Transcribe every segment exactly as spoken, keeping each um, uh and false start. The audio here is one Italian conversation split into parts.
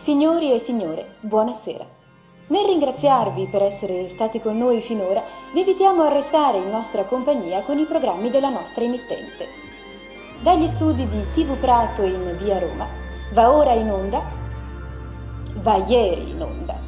Signori e signore, buonasera. Nel ringraziarvi per essere stati con noi finora, vi invitiamo a restare in nostra compagnia con i programmi della nostra emittente. Dagli studi di tivù Prato in via Roma, va ora in onda, va ieri in onda.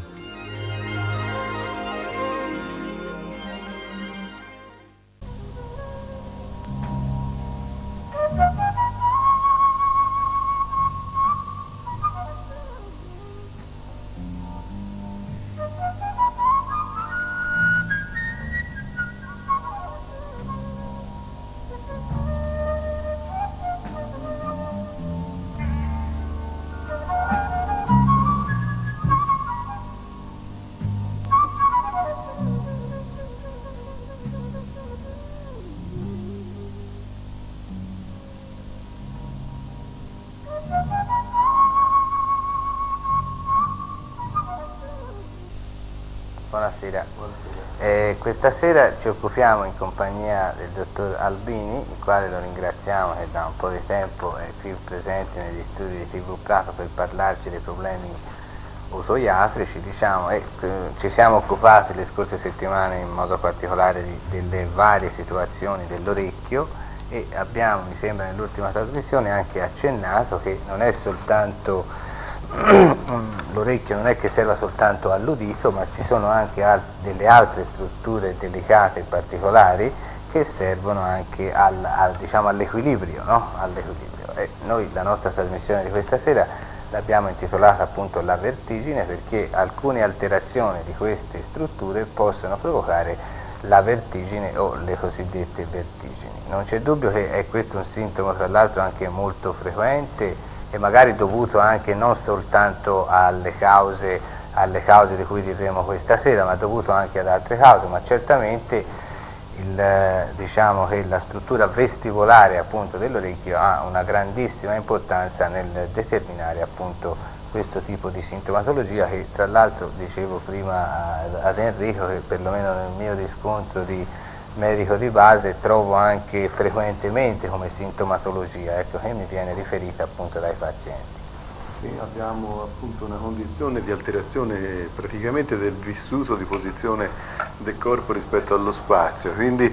Buonasera. Eh, questa sera ci occupiamo in compagnia del dottor Albini, il quale lo ringraziamo che da un po' di tempo è qui presente negli studi di tivù Prato per parlarci dei problemi otoiatrici, diciamo, e eh, ci siamo occupati le scorse settimane in modo particolare di, delle varie situazioni dell'orecchio e abbiamo, mi sembra nell'ultima trasmissione, anche accennato che non è soltanto l'orecchio non è che serva soltanto all'udito, ma ci sono anche al delle altre strutture delicate e particolari che servono anche al, al, diciamo, all'equilibrio, no? All'equilibrio. E noi la nostra trasmissione di questa sera l'abbiamo intitolata appunto La vertigine, perché alcune alterazioni di queste strutture possono provocare la vertigine o le cosiddette vertigini. Non c'è dubbio che è questo un sintomo tra l'altro anche molto frequente e magari dovuto anche non soltanto alle cause, alle cause di cui diremo questa sera, ma dovuto anche ad altre cause, ma certamente il, diciamo che la struttura vestibolare appunto dell'orecchio ha una grandissima importanza nel determinare appunto questo tipo di sintomatologia che tra l'altro dicevo prima ad Enrico che perlomeno nel mio riscontro di medico di base trovo anche frequentemente come sintomatologia, ecco, che mi viene riferita appunto dai pazienti. Sì, abbiamo appunto una condizione di alterazione praticamente del vissuto di posizione del corpo rispetto allo spazio, quindi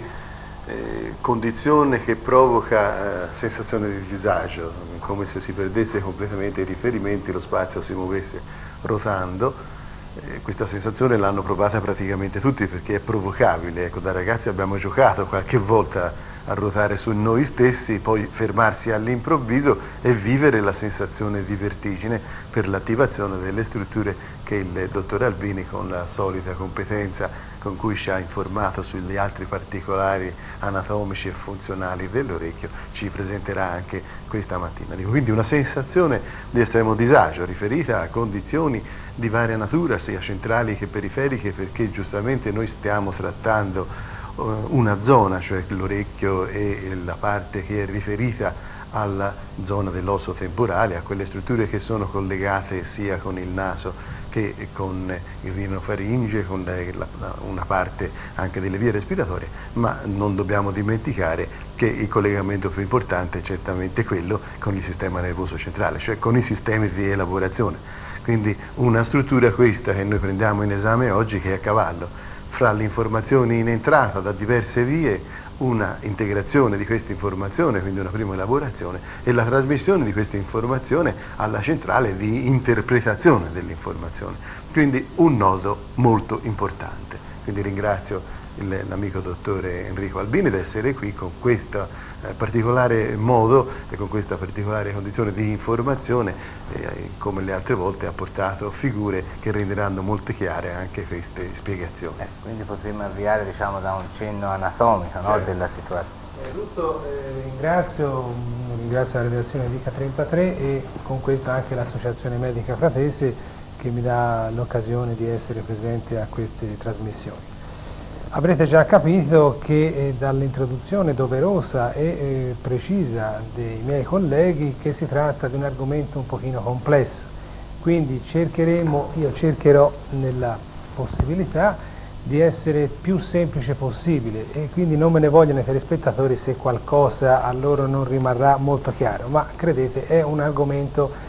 eh, condizione che provoca eh, sensazione di disagio, come se si perdesse completamente i riferimenti, lo spazio si muovesse rotando. Eh, questa sensazione l'hanno provata praticamente tutti perché è provocabile. Ecco, da ragazzi abbiamo giocato qualche volta a ruotare su noi stessi, poi fermarsi all'improvviso e vivere la sensazione di vertigine per l'attivazione delle strutture che il dottor Albini, con la solita competenza con cui ci ha informato sugli altri particolari anatomici e funzionali dell'orecchio, ci presenterà anche questa mattina. Quindi una sensazione di estremo disagio riferita a condizioni di varia natura, sia centrali che periferiche, perché giustamente noi stiamo trattando uh, una zona, cioè l'orecchio e la parte che è riferita alla zona dell'osso temporale, a quelle strutture che sono collegate sia con il naso che con il rinofaringe, con la, la, una parte anche delle vie respiratorie, ma non dobbiamo dimenticare che il collegamento più importante è certamente quello con il sistema nervoso centrale, cioè con i sistemi di elaborazione. Quindi una struttura questa che noi prendiamo in esame oggi, che è a cavallo fra le informazioni in entrata da diverse vie, una integrazione di questa informazione, quindi una prima elaborazione, e la trasmissione di questa informazione alla centrale di interpretazione dell'informazione. Quindi un nodo molto importante. Quindi ringrazio l'amico dottore Enrico Albini di essere qui con questo eh, particolare modo e con questa particolare condizione di informazione, eh, come le altre volte ha portato figure che renderanno molto chiare anche queste spiegazioni. Eh, quindi potremmo avviare, diciamo, da un cenno anatomico, no, certo. della situazione. Innanzitutto eh, ringrazio, ringrazio la redazione di K trentatré e con questo anche l'Associazione Medica Fratese che mi dà l'occasione di essere presente a queste trasmissioni. Avrete già capito che eh, dall'introduzione doverosa e eh, precisa dei miei colleghi che si tratta di un argomento un pochino complesso, quindi cercheremo, io cercherò nella possibilità di essere più semplice possibile e quindi non me ne vogliono i telespettatori se qualcosa a loro non rimarrà molto chiaro, ma credete è un argomento che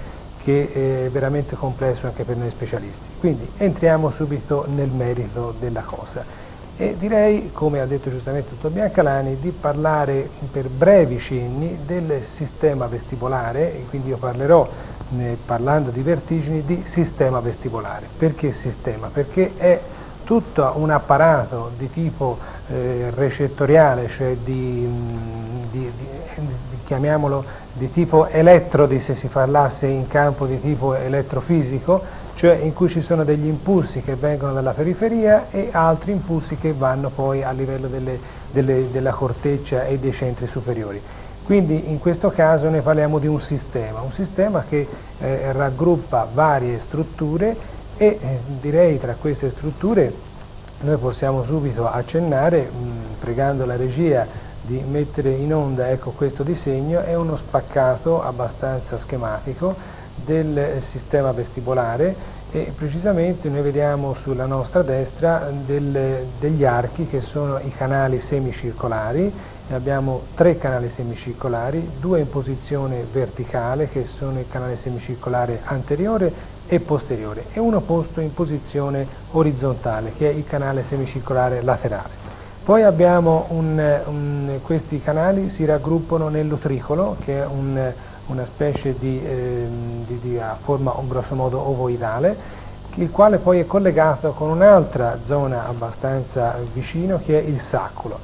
che è veramente complesso anche per noi specialisti. Quindi entriamo subito nel merito della cosa e direi, come ha detto giustamente il dottor Biancalani, di parlare per brevi cenni del sistema vestibolare, e quindi io parlerò, eh, parlando di vertigini, di sistema vestibolare. Perché sistema? Perché è tutto un apparato di tipo eh, recettoriale, cioè di, di, di, di, chiamiamolo di tipo elettrodi, se si parlasse in campo di tipo elettrofisico, cioè in cui ci sono degli impulsi che vengono dalla periferia e altri impulsi che vanno poi a livello delle, delle, della corteccia e dei centri superiori. Quindi in questo caso noi parliamo di un sistema, un sistema che eh, raggruppa varie strutture e eh, direi tra queste strutture noi possiamo subito accennare, mh, pregando la regia di mettere in onda, ecco, questo disegno, è uno spaccato abbastanza schematico del sistema vestibolare e precisamente noi vediamo sulla nostra destra del, degli archi che sono i canali semicircolari. Abbiamo tre canali semicircolari, due in posizione verticale che sono il canale semicircolare anteriore e posteriore e uno posto in posizione orizzontale che è il canale semicircolare laterale. Poi abbiamo un, un, questi canali si raggruppano nell'utricolo che è un, una specie di, eh, di, di a forma grosso modo ovoidale, il quale poi è collegato con un'altra zona abbastanza vicino che è il sacculo.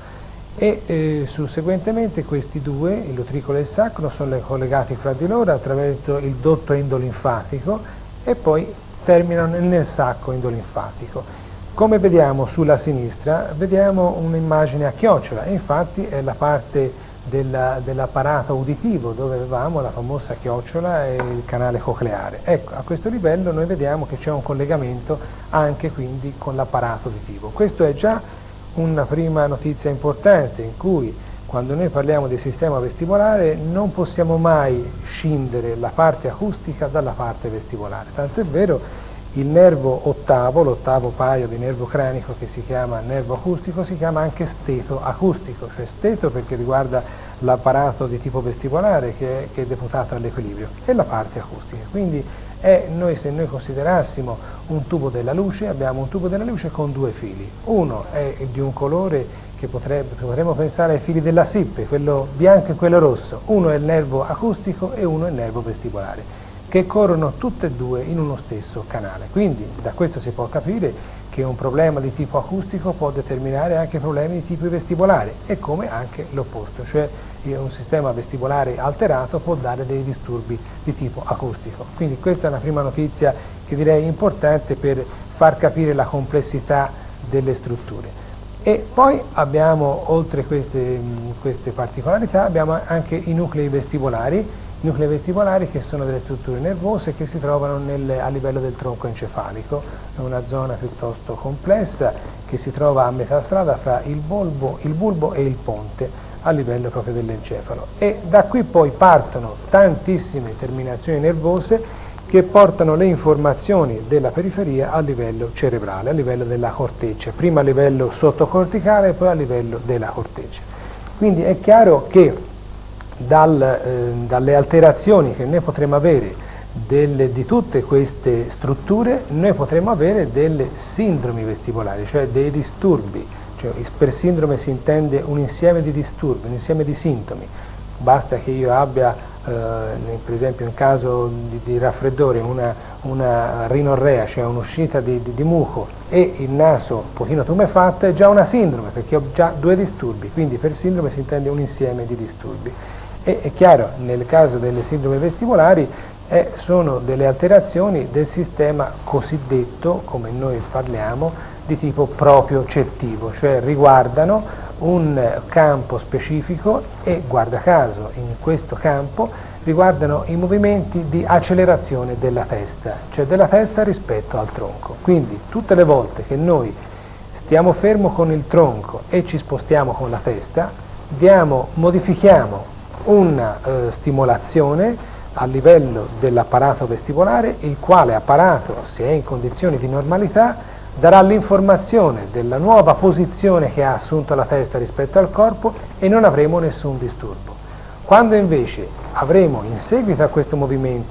E eh, susseguentemente questi due, l'utricolo e il sacculo, sono collegati fra di loro attraverso il dotto endolinfatico e poi terminano nel sacco endolinfatico. Come vediamo sulla sinistra, vediamo un'immagine a chiocciola e infatti è la parte dell'apparato uditivo dove avevamo la famosa chiocciola e il canale cocleare. Ecco, a questo livello noi vediamo che c'è un collegamento anche quindi con l'apparato uditivo. Questo è già una prima notizia importante in cui quando noi parliamo di sistema vestibolare non possiamo mai scindere la parte acustica dalla parte vestibolare, tant'è vero il nervo ottavo, l'ottavo paio di nervo cranico che si chiama nervo acustico, si chiama anche steto acustico, cioè steto perché riguarda l'apparato di tipo vestibolare che è, che è deputato all'equilibrio, e la parte acustica. Quindi è, noi, se noi considerassimo un tubo della luce, abbiamo un tubo della luce con due fili, uno è di un colore che potrebbe, potremmo pensare ai fili della sippe, quello bianco e quello rosso, uno è il nervo acustico e uno è il nervo vestibolare, che corrono tutte e due in uno stesso canale. Quindi da questo si può capire che un problema di tipo acustico può determinare anche problemi di tipo vestibolare e come anche l'opposto, cioè un sistema vestibolare alterato può dare dei disturbi di tipo acustico. Quindi questa è una prima notizia che direi importante per far capire la complessità delle strutture. E poi abbiamo, oltre queste, queste particolarità, abbiamo anche i nuclei vestibolari, nuclei vestibolari che sono delle strutture nervose che si trovano nel, a livello del tronco encefalico, è una zona piuttosto complessa che si trova a metà strada fra il bulbo, il bulbo e il ponte a livello proprio dell'encefalo, e da qui poi partono tantissime terminazioni nervose che portano le informazioni della periferia a livello cerebrale, a livello della corteccia, prima a livello sottocorticale e poi a livello della corteccia. Quindi è chiaro che Dal, eh, dalle alterazioni che noi potremo avere delle, di tutte queste strutture, noi potremo avere delle sindromi vestibolari, cioè dei disturbi, cioè per sindrome si intende un insieme di disturbi, un insieme di sintomi. Basta che io abbia, eh, per esempio in caso di, di raffreddore, una, una rinorrea, cioè un'uscita di, di, di muco e il naso un pochino tumefatto, è già una sindrome, perché ho già due disturbi, quindi per sindrome si intende un insieme di disturbi. E è chiaro, nel caso delle sindrome vestibolari eh, sono delle alterazioni del sistema cosiddetto, come noi parliamo, di tipo propriocettivo, cioè riguardano un campo specifico e, guarda caso, in questo campo riguardano i movimenti di accelerazione della testa, cioè della testa rispetto al tronco. Quindi tutte le volte che noi stiamo fermo con il tronco e ci spostiamo con la testa, diamo, modifichiamo una eh, stimolazione a livello dell'apparato vestibolare, il quale apparato, se è in condizioni di normalità, darà l'informazione della nuova posizione che ha assunto la testa rispetto al corpo e non avremo nessun disturbo. Quando invece avremo in seguito a questo movimento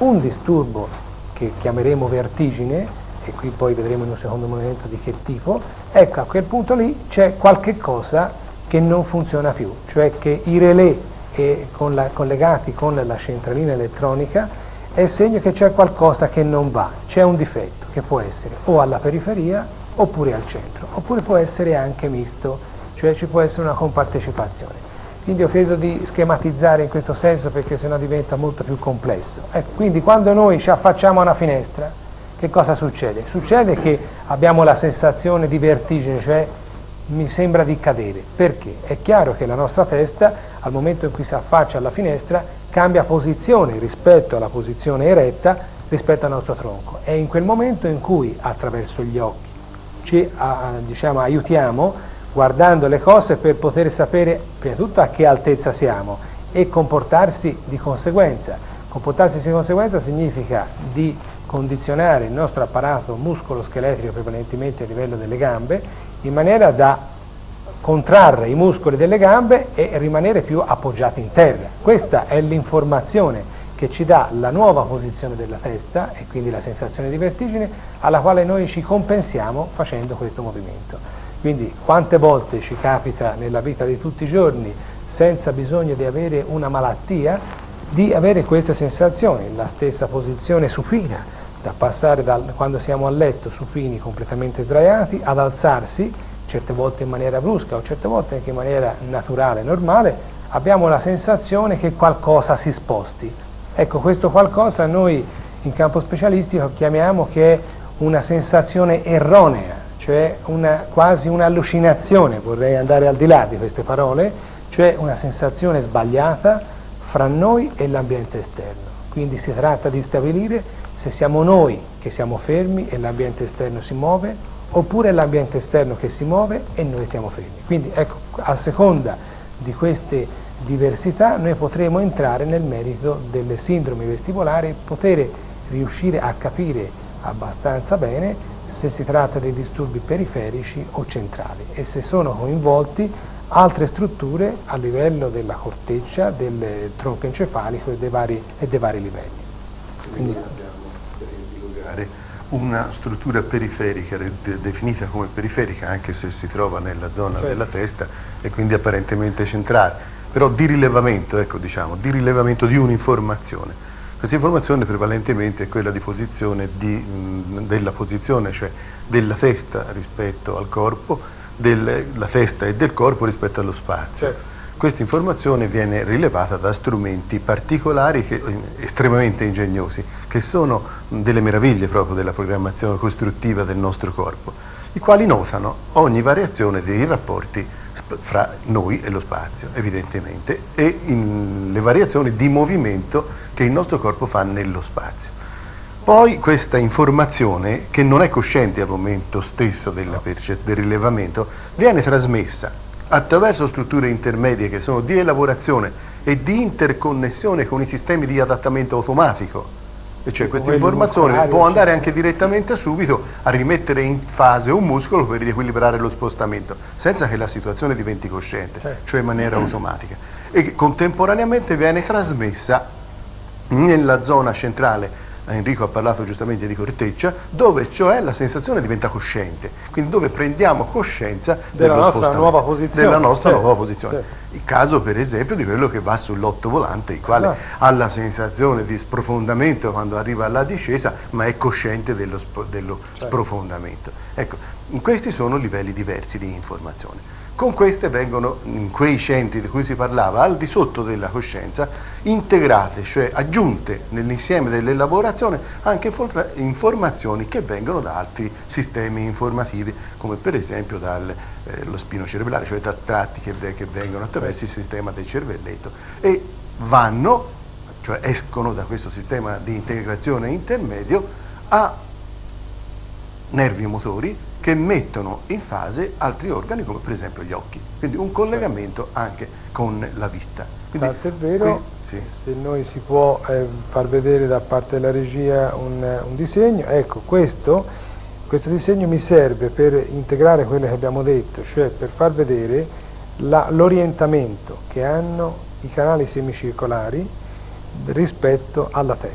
un disturbo che chiameremo vertigine, e qui poi vedremo in un secondo momento di che tipo, ecco, a quel punto lì c'è qualche cosa che non funziona più, cioè che i relè eh, con la, collegati con la centralina elettronica è segno che c'è qualcosa che non va, c'è un difetto che può essere o alla periferia oppure al centro, oppure può essere anche misto, cioè ci può essere una compartecipazione. Quindi io credo di schematizzare in questo senso perché sennò diventa molto più complesso. Ecco, quindi quando noi ci affacciamo a una finestra, che cosa succede? Succede che abbiamo la sensazione di vertigine, cioè mi sembra di cadere. Perché? È chiaro che la nostra testa, al momento in cui si affaccia alla finestra, cambia posizione rispetto alla posizione eretta, rispetto al nostro tronco. È in quel momento in cui, attraverso gli occhi, ci a, diciamo, aiutiamo guardando le cose per poter sapere prima di tutto a che altezza siamo e comportarsi di conseguenza. Comportarsi di conseguenza significa di condizionare il nostro apparato muscolo-scheletrico prevalentemente a livello delle gambe in maniera da contrarre i muscoli delle gambe e rimanere più appoggiati in terra. Questa è l'informazione che ci dà la nuova posizione della testa e quindi la sensazione di vertigine alla quale noi ci compensiamo facendo questo movimento. Quindi quante volte ci capita nella vita di tutti i giorni, senza bisogno di avere una malattia, di avere queste sensazioni, la stessa posizione supina, da passare dal, quando siamo a letto supini completamente sdraiati, ad alzarsi, certe volte in maniera brusca o certe volte anche in maniera naturale, normale, abbiamo la sensazione che qualcosa si sposti. Ecco, questo qualcosa noi in campo specialistico chiamiamo che è una sensazione erronea, cioè una, quasi un'allucinazione, vorrei andare al di là di queste parole, cioè una sensazione sbagliata fra noi e l'ambiente esterno. Quindi si tratta di stabilire se siamo noi che siamo fermi e l'ambiente esterno si muove, oppure l'ambiente esterno che si muove e noi stiamo fermi. Quindi ecco, a seconda di queste diversità noi potremo entrare nel merito delle sindromi vestibolari, poter riuscire a capire abbastanza bene se si tratta di disturbi periferici o centrali e se sono coinvolti altre strutture a livello della corteccia, del tronco encefalico e dei vari, e dei vari livelli. Quindi abbiamo, per epilogar, una struttura periferica, definita come periferica anche se si trova nella zona certo. della testa e quindi apparentemente centrale, però di rilevamento, ecco, diciamo, di rilevamento di un'informazione. Questa informazione prevalentemente è quella di posizione di, mh, della posizione, cioè della testa rispetto al corpo, della testa e del corpo rispetto allo spazio. Certo. Questa informazione viene rilevata da strumenti particolari, che, estremamente ingegnosi, che sono delle meraviglie proprio della programmazione costruttiva del nostro corpo, i quali notano ogni variazione dei rapporti fra noi e lo spazio, evidentemente, e in, le variazioni di movimento che il nostro corpo fa nello spazio. Poi questa informazione, che non è cosciente al momento stesso della del rilevamento, viene trasmessa attraverso strutture intermedie che sono di elaborazione e di interconnessione con i sistemi di adattamento automatico. E cioè questa informazione può andare anche direttamente subito a rimettere in fase un muscolo per riequilibrare lo spostamento, senza che la situazione diventi cosciente, cioè in maniera automatica. E contemporaneamente viene trasmessa nella zona centrale, Enrico ha parlato giustamente di corteccia, dove cioè la sensazione diventa cosciente, quindi dove prendiamo coscienza della dello nostra nuova posizione. Della nostra certo, nuova posizione. Certo. Il caso per esempio di quello che va sull'otto volante, il quale ah. ha la sensazione di sprofondamento quando arriva alla discesa, ma è cosciente dello, sp dello certo. sprofondamento. Ecco, questi sono livelli diversi di informazione. Con queste vengono, in quei centri di cui si parlava, al di sotto della coscienza, integrate, cioè aggiunte nell'insieme dell'elaborazione anche informazioni che vengono da altri sistemi informativi, come per esempio dallo eh, spino cerebrale, cioè da tratti che, che vengono attraverso il sistema del cervelletto e vanno, cioè escono da questo sistema di integrazione intermedio a nervi motori che mettono in fase altri organi come per esempio gli occhi, quindi un collegamento anche con la vista. Quindi, tanto è vero, qui, sì. se noi si può eh, far vedere da parte della regia un, un disegno, ecco questo, questo disegno mi serve per integrare quello che abbiamo detto, cioè per far vedere l'orientamento che hanno i canali semicircolari rispetto alla testa.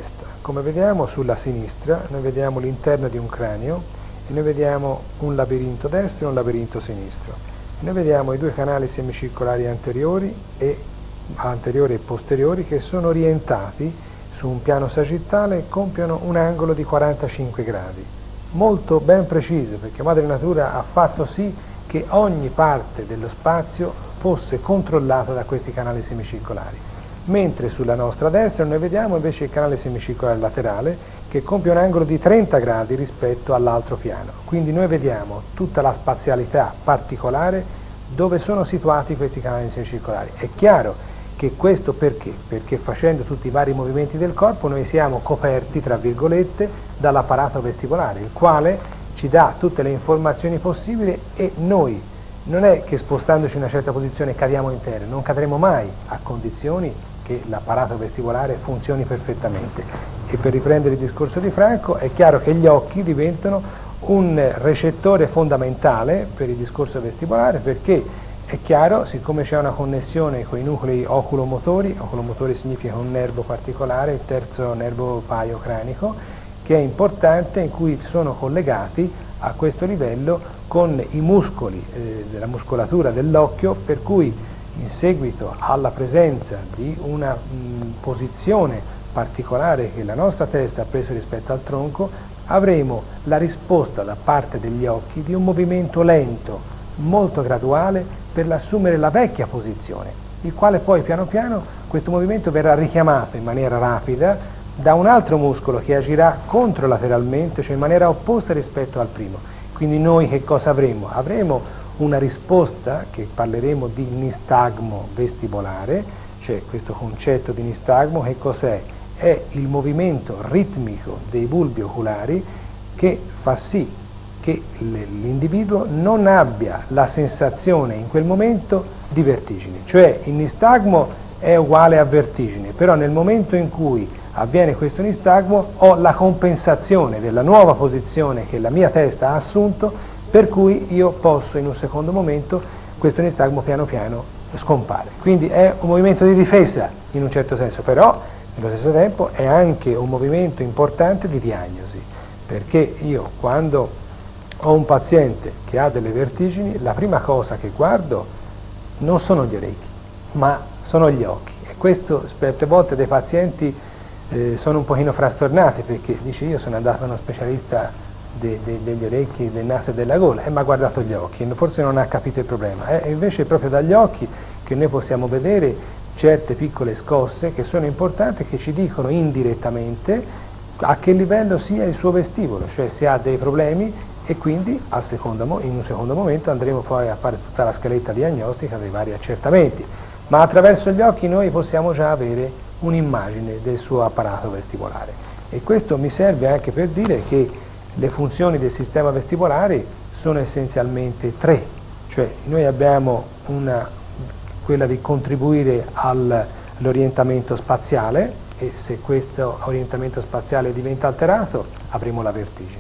come vediamo sulla sinistra noi vediamo l'interno di un cranio e noi vediamo un labirinto destro e un labirinto sinistro. Noi vediamo i due canali semicircolari anteriori e, anteriori e posteriori che sono orientati su un piano sagittale e compiono un angolo di quarantacinque gradi, molto ben preciso, perché Madre Natura ha fatto sì che ogni parte dello spazio fosse controllata da questi canali semicircolari, mentre sulla nostra destra noi vediamo invece il canale semicircolare laterale che compie un angolo di trenta gradi rispetto all'altro piano. Quindi noi vediamo tutta la spazialità particolare dove sono situati questi canali semicircolari. È chiaro che questo perché? Perché facendo tutti i vari movimenti del corpo noi siamo coperti, tra virgolette, dall'apparato vestibolare, il quale ci dà tutte le informazioni possibili e noi non è che spostandoci in una certa posizione cadiamo in terra, non cadremo mai a condizioni che l'apparato vestibolare funzioni perfettamente. E per riprendere il discorso di Franco, è chiaro che gli occhi diventano un recettore fondamentale per il discorso vestibolare, perché è chiaro, siccome c'è una connessione con i nuclei oculomotori, oculomotori significa un nervo particolare, il terzo nervo paio cranico, che è importante, in cui sono collegati a questo livello con i muscoli eh, della muscolatura dell'occhio, per cui in seguito alla presenza di una mh, posizione particolare che la nostra testa ha preso rispetto al tronco, avremo la risposta da parte degli occhi di un movimento lento, molto graduale, per assumere la vecchia posizione, il quale poi piano piano questo movimento verrà richiamato in maniera rapida da un altro muscolo che agirà controlateralmente, cioè in maniera opposta rispetto al primo. Quindi noi che cosa avremo? Avremo una risposta che parleremo di nistagmo vestibolare, cioè questo concetto di nistagmo che cos'è? È il movimento ritmico dei bulbi oculari che fa sì che l'individuo non abbia la sensazione in quel momento di vertigine, cioè il nistagmo è uguale a vertigine, però nel momento in cui avviene questo nistagmo ho la compensazione della nuova posizione che la mia testa ha assunto, per cui io posso in un secondo momento questo nistagmo piano piano scompare. Quindi è un movimento di difesa in un certo senso, però nello stesso tempo è anche un movimento importante di diagnosi, perché io quando ho un paziente che ha delle vertigini, la prima cosa che guardo non sono gli orecchi, ma sono gli occhi. E questo certe volte dei pazienti eh, sono un pochino frastornati, perché dice io sono andato a uno specialista de, de, degli orecchi, del naso e della gola e mi ha guardato gli occhi, forse non ha capito il problema. E invece è proprio dagli occhi che noi possiamo vedere certe piccole scosse che sono importanti e che ci dicono indirettamente a che livello sia il suo vestibolo, cioè se ha dei problemi, e quindi al secondo, in un secondo momento andremo poi a fare tutta la scaletta diagnostica dei vari accertamenti, ma attraverso gli occhi noi possiamo già avere un'immagine del suo apparato vestibolare. E questo mi serve anche per dire che le funzioni del sistema vestibolare sono essenzialmente tre, cioè noi abbiamo una, quella di contribuire all'orientamento spaziale, e se questo orientamento spaziale diventa alterato avremo la vertigine,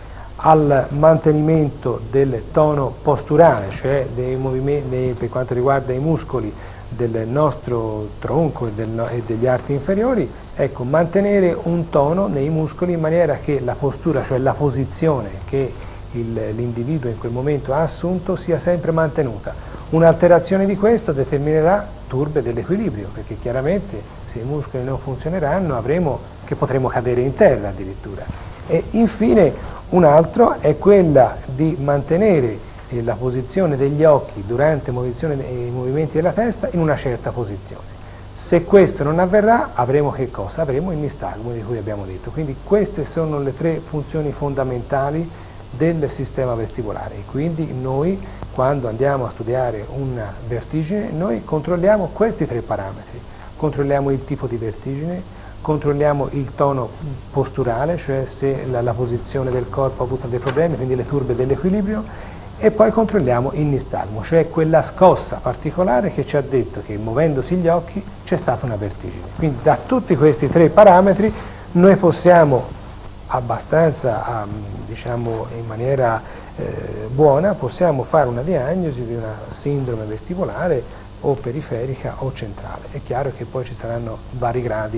al mantenimento del tono posturale, cioè dei movimenti, dei, per quanto riguarda i muscoli del nostro tronco e, del, e degli arti inferiori, ecco, mantenere un tono nei muscoli in maniera che la postura, cioè la posizione che l'individuo in quel momento ha assunto, sia sempre mantenuta. Un'alterazione di questo determinerà turbe dell'equilibrio, perché chiaramente se i muscoli non funzioneranno avremo che potremo cadere in terra addirittura. E infine un altro è quella di mantenere eh, la posizione degli occhi durante i movimenti della testa in una certa posizione. Se questo non avverrà avremo che cosa? Avremo il nistagmo di cui abbiamo detto. Quindi queste sono le tre funzioni fondamentali del sistema vestibolare, e quindi noi quando andiamo a studiare una vertigine noi controlliamo questi tre parametri, controlliamo il tipo di vertigine, controlliamo il tono posturale, cioè se la, la posizione del corpo ha avuto dei problemi, quindi le turbe dell'equilibrio, e poi controlliamo il nistagmo, cioè quella scossa particolare che ci ha detto che muovendosi gli occhi c'è stata una vertigine. Quindi da tutti questi tre parametri noi possiamo abbastanza, diciamo in maniera eh, buona, possiamo fare una diagnosi di una sindrome vestibolare o periferica o centrale. È chiaro che poi ci saranno vari gradi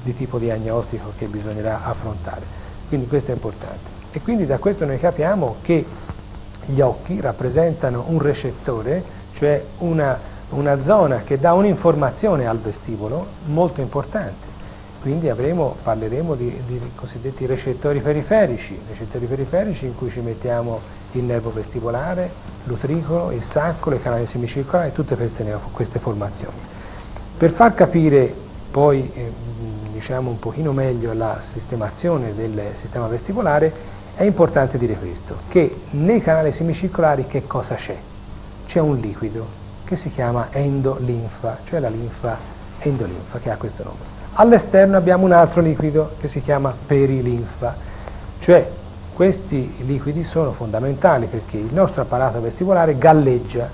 di tipo diagnostico che bisognerà affrontare. Quindi questo è importante. E quindi da questo noi capiamo che gli occhi rappresentano un recettore, cioè una, una zona che dà un'informazione al vestibolo molto importante. Quindi avremo, parleremo di, di cosiddetti recettori periferici, recettori periferici in cui ci mettiamo il nervo vestibolare, l'utricolo, il sacco, le canali semicircolari, tutte queste, queste formazioni. Per far capire poi eh, diciamo un pochino meglio la sistemazione del sistema vestibolare, è importante dire questo, che nei canali semicircolari che cosa c'è? C'è un liquido che si chiama endolinfa, cioè la linfa endolinfa, che ha questo nome. All'esterno abbiamo un altro liquido che si chiama perilinfa, cioè questi liquidi sono fondamentali perché il nostro apparato vestibolare galleggia,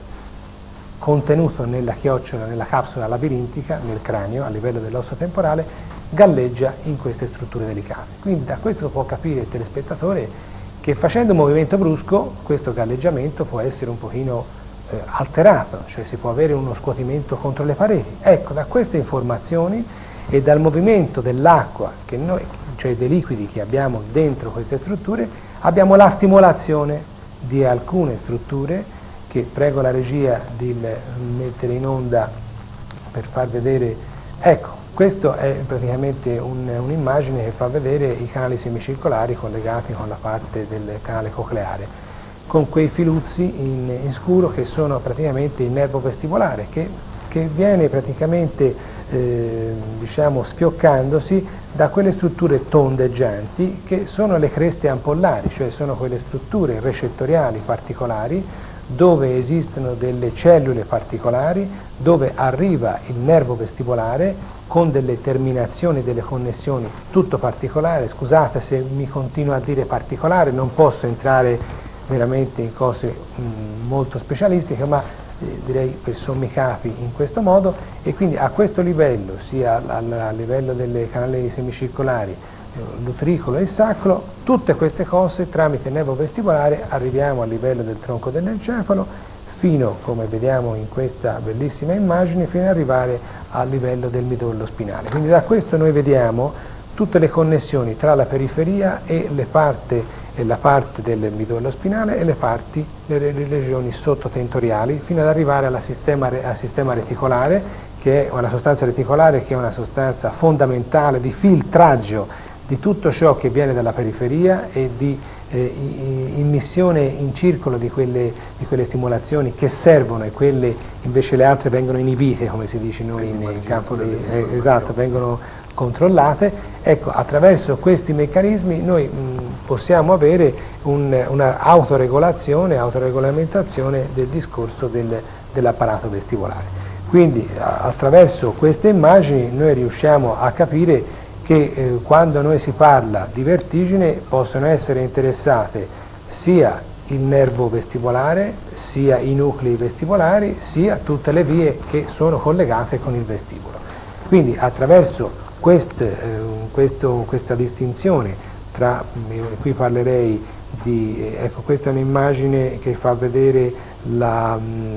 contenuto nella chiocciola, nella capsula labirintica, nel cranio, a livello dell'osso temporale, galleggia in queste strutture delicate. Quindi da questo può capire il telespettatore che facendo un movimento brusco questo galleggiamento può essere un pochino eh, alterato, cioè si può avere uno scuotimento contro le pareti. Ecco, da queste informazioni e dal movimento dell'acqua, cioè dei liquidi che abbiamo dentro queste strutture, abbiamo la stimolazione di alcune strutture che prego la regia di mettere in onda per far vedere. Ecco, questo è praticamente un'immagine che fa vedere i canali semicircolari collegati con la parte del canale cocleare, con quei filuzzi in, in scuro che sono praticamente il nervo vestibolare che, che viene praticamente eh, diciamo sfioccandosi da quelle strutture tondeggianti che sono le creste ampollari, cioè sono quelle strutture recettoriali particolari dove esistono delle cellule particolari, dove arriva il nervo vestibolare con delle terminazioni, delle connessioni tutto particolari. Scusate se mi continuo a dire particolare, non posso entrare veramente in cose mh, molto specialistiche, ma eh, direi per sommi capi in questo modo, e quindi a questo livello, sia a livello delle canali semicircolari, l'utricolo e il sacro, tutte queste cose tramite il nervo vestibolare arriviamo a livello del tronco dell'encefalo fino, come vediamo in questa bellissima immagine, fino ad arrivare a livello del midollo spinale. Quindi da questo noi vediamo tutte le connessioni tra la periferia e, le parte, e la parte del midollo spinale e le parti, le, le regioni sottotentoriali, fino ad arrivare alla sistema, al sistema reticolare, che è una sostanza reticolare che è una sostanza fondamentale di filtraggio di tutto ciò che viene dalla periferia e di eh, immissione in circolo di quelle, di quelle stimolazioni che servono e quelle invece le altre vengono inibite, come si dice noi in, in campo di, eh, esatto, vengono controllate. Ecco, attraverso questi meccanismi noi mh, possiamo avere un, una autoregolazione, autoregolamentazione del discorso del, dell'apparato vestibolare. Quindi a, attraverso queste immagini noi riusciamo a capire che eh, quando noi si parla di vertigine possono essere interessate sia il nervo vestibolare, sia i nuclei vestibolari, sia tutte le vie che sono collegate con il vestibolo. Quindi attraverso queste, eh, questo, questa distinzione tra, qui parlerei di, ecco, questa è un'immagine che fa vedere la,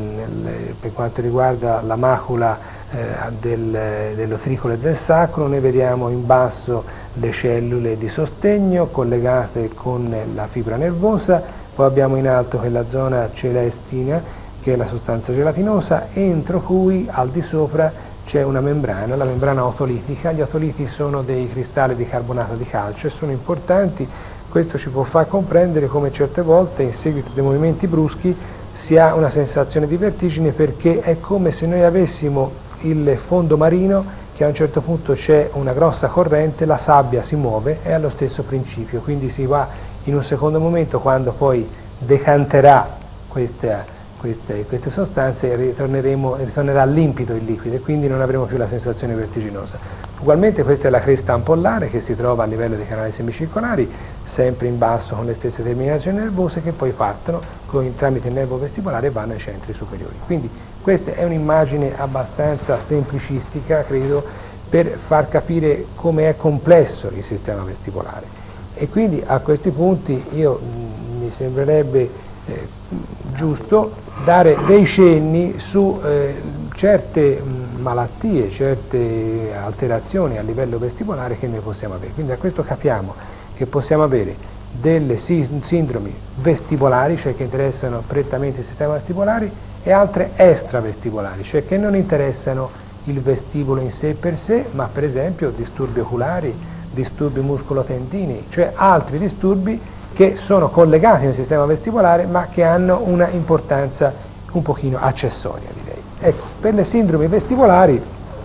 le, per quanto riguarda la macula Del, dell'utricolo e del sacro. Noi vediamo in basso le cellule di sostegno collegate con la fibra nervosa, poi abbiamo in alto quella zona celestina che è la sostanza gelatinosa, entro cui al di sopra c'è una membrana, la membrana otolitica. Gli otoliti sono dei cristalli di carbonato di calcio e sono importanti. Questo ci può far comprendere come certe volte in seguito a dei movimenti bruschi si ha una sensazione di vertigine, perché è come se noi avessimo il fondo marino che a un certo punto c'è una grossa corrente, la sabbia si muove, è allo stesso principio, quindi si va in un secondo momento, quando poi decanterà queste, queste, queste sostanze, ritorneremo, ritornerà limpido il liquido e quindi non avremo più la sensazione vertiginosa. Ugualmente questa è la cresta ampollare che si trova a livello dei canali semicircolari, sempre in basso con le stesse terminazioni nervose che poi partono con, tramite il nervo vestibolare e vanno ai centri superiori. Quindi questa è un'immagine abbastanza semplicistica, credo, per far capire come è complesso il sistema vestibolare. E quindi a questi punti io mh, mi sembrerebbe eh, giusto dare dei cenni su eh, certe mh, malattie, certe alterazioni a livello vestibolare che noi possiamo avere. Quindi da questo capiamo che possiamo avere delle sindromi vestibolari, cioè che interessano prettamente il sistema vestibolare, e altre extravestibolari, cioè che non interessano il vestibolo in sé per sé, ma per esempio disturbi oculari, disturbi muscolotendinei, cioè altri disturbi che sono collegati nel sistema vestibolare ma che hanno una importanza un pochino accessoria, direi. Ecco, per le sindromi vestibolari,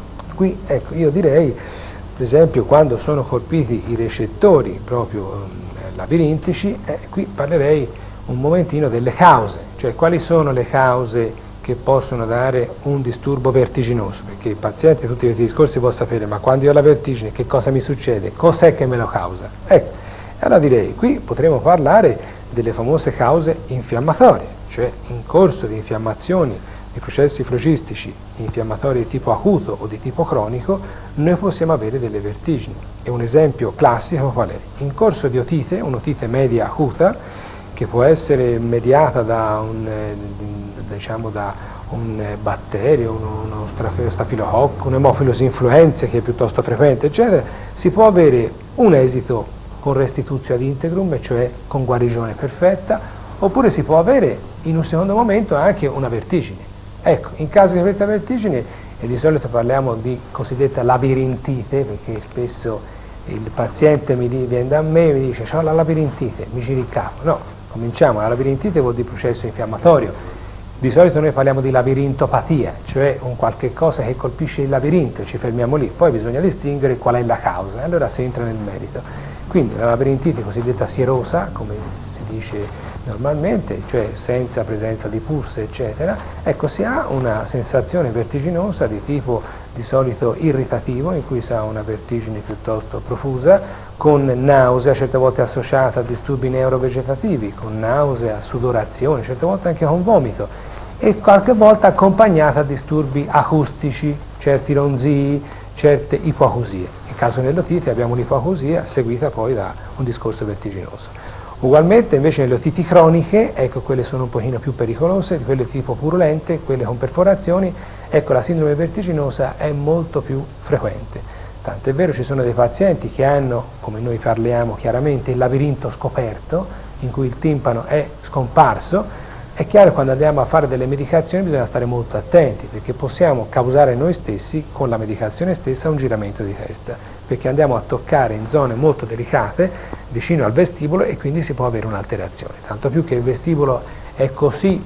qui ecco, io direi, per esempio, quando sono colpiti i recettori proprio eh, labirintici, eh, qui parlerei un momentino delle cause, cioè quali sono le cause che possono dare un disturbo vertiginoso, perché il paziente tutti questi discorsi può sapere, ma quando io ho la vertigine che cosa mi succede, cos'è che me lo causa? Ecco, allora direi, qui potremo parlare delle famose cause infiammatorie, cioè in corso di infiammazioni di processi flocistici infiammatori di tipo acuto o di tipo cronico, noi possiamo avere delle vertigini. E un esempio classico qual è? In corso di otite, un'otite media acuta, che può essere mediata da un, eh, diciamo da un batterio, uno, uno stafilococco, un Haemophilus influenzae che è piuttosto frequente, eccetera, si può avere un esito con restitutio ad integrum, cioè con guarigione perfetta, oppure si può avere in un secondo momento anche una vertigine. Ecco, in caso di questa vertigine, e di solito parliamo di cosiddetta labirintite, perché spesso il paziente mi di, viene da me e mi dice ho la labirintite, mi giri il capo. No, cominciamo, la labirintite vuol dire processo infiammatorio. Di solito noi parliamo di labirintopatia, cioè un qualche cosa che colpisce il labirinto, ci fermiamo lì, poi bisogna distinguere qual è la causa, e allora si entra nel merito. Quindi la labirintite cosiddetta sierosa, come si dice normalmente, cioè senza presenza di pus, eccetera, ecco, si ha una sensazione vertiginosa di tipo di solito irritativo, in cui si ha una vertigine piuttosto profusa, con nausea, certe volte associata a disturbi neurovegetativi, con nausea, sudorazione, certe volte anche con vomito, e qualche volta accompagnata a disturbi acustici, certi ronzii, certe ipoacusie. In caso dell'otite abbiamo un'ipoacusia seguita poi da un discorso vertiginoso. Ugualmente invece nelle otiti croniche, ecco, quelle sono un pochino più pericolose, quelle di tipo purulente, quelle con perforazioni, ecco, la sindrome vertiginosa è molto più frequente. Tant'è vero, ci sono dei pazienti che hanno, come noi parliamo chiaramente, il labirinto scoperto, in cui il timpano è scomparso. È chiaro che quando andiamo a fare delle medicazioni bisogna stare molto attenti, perché possiamo causare noi stessi, con la medicazione stessa, un giramento di testa, perché andiamo a toccare in zone molto delicate, vicino al vestibolo, e quindi si può avere un'alterazione. Tanto più che il vestibolo è così,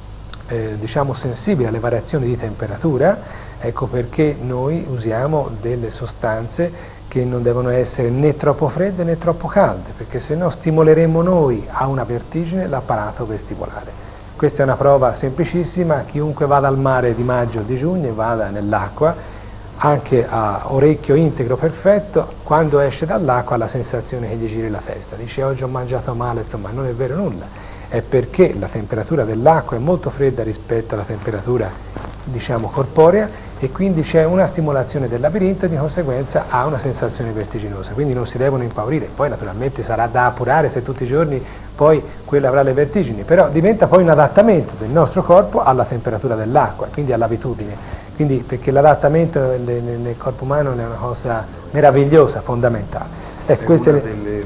eh, diciamo, sensibile alle variazioni di temperatura, ecco perché noi usiamo delle sostanze che non devono essere né troppo fredde né troppo calde, perché se no stimoleremo noi a una vertigine l'apparato vestibolare. Questa è una prova semplicissima: chiunque vada al mare di maggio o di giugno e vada nell'acqua, anche a orecchio integro perfetto, quando esce dall'acqua ha la sensazione che gli giri la testa, dice oggi ho mangiato male, sto male. Non è vero nulla, è perché la temperatura dell'acqua è molto fredda rispetto alla temperatura, diciamo, corporea, e quindi c'è una stimolazione del labirinto e di conseguenza ha una sensazione vertiginosa, quindi non si devono impaurire. Poi naturalmente sarà da appurare se tutti i giorni poi quello avrà le vertigini, però diventa poi un adattamento del nostro corpo alla temperatura dell'acqua, quindi all'abitudine, quindi perché l'adattamento nel, nel corpo umano è una cosa meravigliosa, fondamentale. Ecco, è queste una le... delle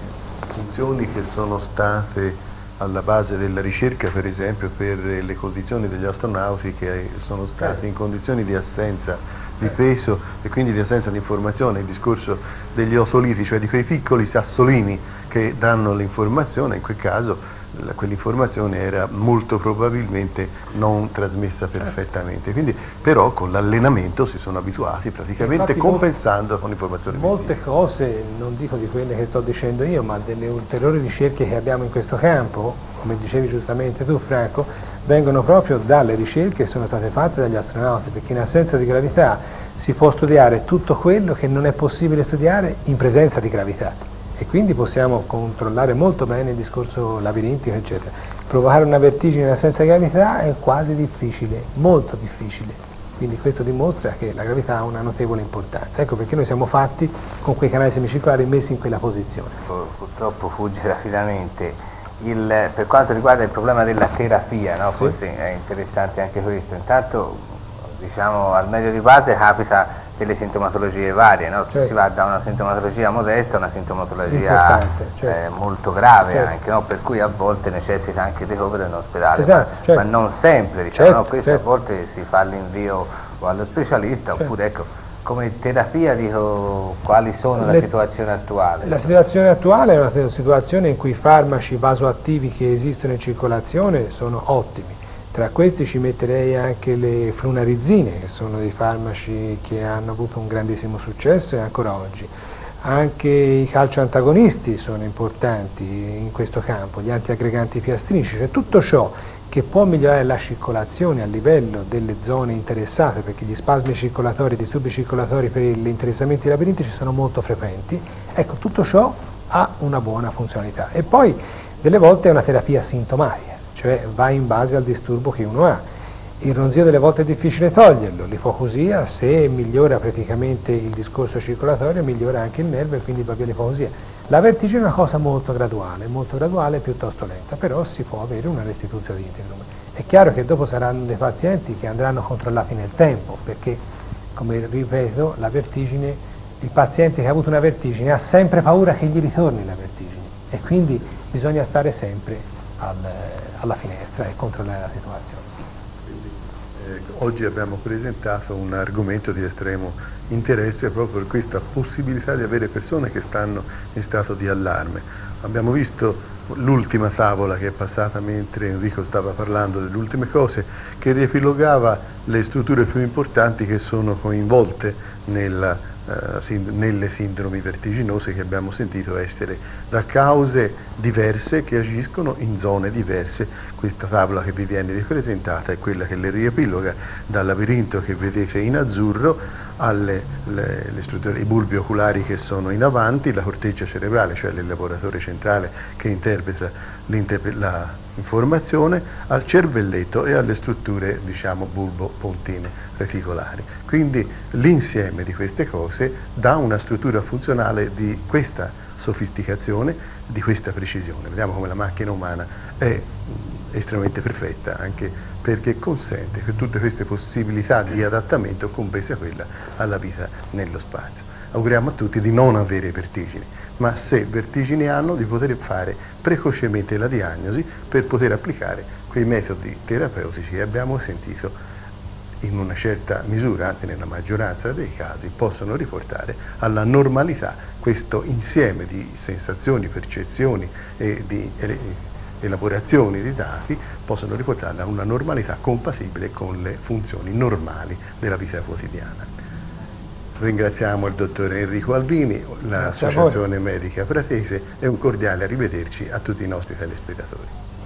funzioni che sono state alla base della ricerca, per esempio, per le condizioni degli astronauti che sono stati in condizioni di assenza di peso e quindi di assenza di informazione, il discorso degli otoliti, cioè di quei piccoli sassolini che danno l'informazione. In quel caso quell'informazione era molto probabilmente non trasmessa perfettamente, quindi però con l'allenamento si sono abituati praticamente, infatti, compensando con informazioni molte visive. Cose, non dico di quelle che sto dicendo io, ma delle ulteriori ricerche che abbiamo in questo campo, come dicevi giustamente tu, Franco, vengono proprio dalle ricerche che sono state fatte dagli astronauti, perché in assenza di gravità si può studiare tutto quello che non è possibile studiare in presenza di gravità, e quindi possiamo controllare molto bene il discorso labirintico, eccetera. Provocare una vertigine in assenza di gravità è quasi difficile, molto difficile, quindi questo dimostra che la gravità ha una notevole importanza. Ecco perché noi siamo fatti con quei canali semicircolari messi in quella posizione. Purtroppo fugge rapidamente. Il, per quanto riguarda il problema della terapia, no? Forse sì, è interessante anche questo. Intanto diciamo, al medio di base capita delle sintomatologie varie, no? Certo. Si va da una sintomatologia modesta a una sintomatologia certo. eh, molto grave, certo. anche, no? Per cui a volte necessita anche di ricovero in ospedale, esatto, ma, certo. ma non sempre, diciamo, certo, no? Questo certo. a volte si fa l'invio o allo specialista, certo. oppure ecco, come terapia dico quali sono Le, la situazione attuale. La situazione attuale è una situazione in cui i farmaci vasoattivi che esistono in circolazione sono ottimi. Tra questi ci metterei anche le flunarizzine, che sono dei farmaci che hanno avuto un grandissimo successo e ancora oggi. Anche i calcioantagonisti sono importanti in questo campo, gli antiaggreganti piastrinici, cioè tutto ciò che può migliorare la circolazione a livello delle zone interessate, perché gli spasmi circolatori, i disturbi circolatori per gli interessamenti labirintici sono molto frequenti. Ecco, tutto ciò ha una buona funzionalità. E poi delle volte è una terapia sintomatica, cioè va in base al disturbo che uno ha. Il ronzio delle volte è difficile toglierlo, l'ipoacusia, se migliora praticamente il discorso circolatorio, migliora anche il nervo e quindi va via l'ipoacusia. La vertigine è una cosa molto graduale, molto graduale e piuttosto lenta, però si può avere una restituzione di integrum. È chiaro che dopo saranno dei pazienti che andranno controllati nel tempo, perché, come ripeto, la vertigine, il paziente che ha avuto una vertigine ha sempre paura che gli ritorni la vertigine e quindi bisogna stare sempre al, alla finestra e controllare la situazione. Oggi abbiamo presentato un argomento di estremo interesse proprio per questa possibilità di avere persone che stanno in stato di allarme. Abbiamo visto l'ultima tavola che è passata mentre Enrico stava parlando delle ultime cose, che riepilogava le strutture più importanti che sono coinvolte nella, uh, nelle sindromi vertiginose che abbiamo sentito essere da cause diverse che agiscono in zone diverse. Questa tavola che vi viene ripresentata è quella che le riepiloga dal labirinto che vedete in azzurro alle le, le strutture, i bulbi oculari che sono in avanti, la corteccia cerebrale, cioè l'elaboratore centrale che interpreta l'informazione, al cervelletto e alle strutture, diciamo, bulbo-pontine reticolari. Quindi l'insieme di queste cose dà una struttura funzionale di questa sofisticazione, di questa precisione. Vediamo come la macchina umana è estremamente perfetta, anche perché consente che tutte queste possibilità di adattamento, compresa quella alla vita nello spazio. Auguriamo a tutti di non avere vertigini, ma se vertigini hanno, di poter fare precocemente la diagnosi per poter applicare quei metodi terapeutici che abbiamo sentito in una certa misura, anzi nella maggioranza dei casi, possono riportare alla normalità questo insieme di sensazioni, percezioni e di elaborazioni di dati, possono riportarla a una normalità compatibile con le funzioni normali della vita quotidiana. Ringraziamo il dottor Enrico Albini, l'Associazione Medica Pratese e un cordiale arrivederci a tutti i nostri telespettatori.